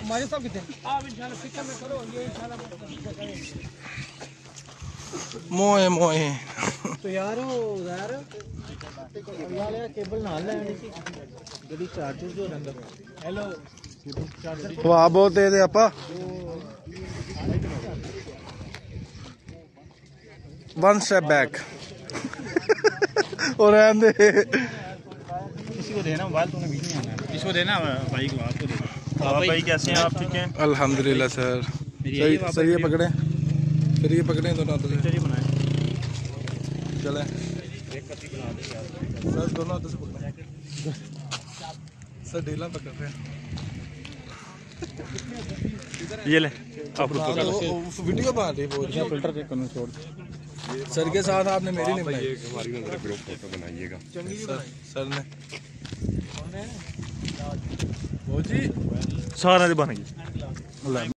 हमारे सब कितने आप इंशाल्लाह फिक्र में करो, ये इंशाल्लाह मोए मोए तो यार केबल ना लेनी सी जड़ी चार्जर जो अंदर। हेलो वाह बहुत तेज है आपा। वन स्टेप बैक और रहने दे। किसी को देना मोबाइल, तूने भी नहीं आना, इसको देना भाई को, आपको देना। भाई कैसे हैं आप? ठीक हैं अल्हम्दुलिल्लाह सर। सही है, पकड़े फिर ये पकड़े दोनों हाथों से चले सर, दोनों हाथों से पकड़े सर, ढीला पकड़ रहे हैं। ये ले आप रुको, वीडियो बना रही है फिल्टर चेक करना छोड़। सर के साथ आपने मेरी नहीं बनाई, हमारी ग्रुप फोटो बनाइएगा सर ने सारा बन गई।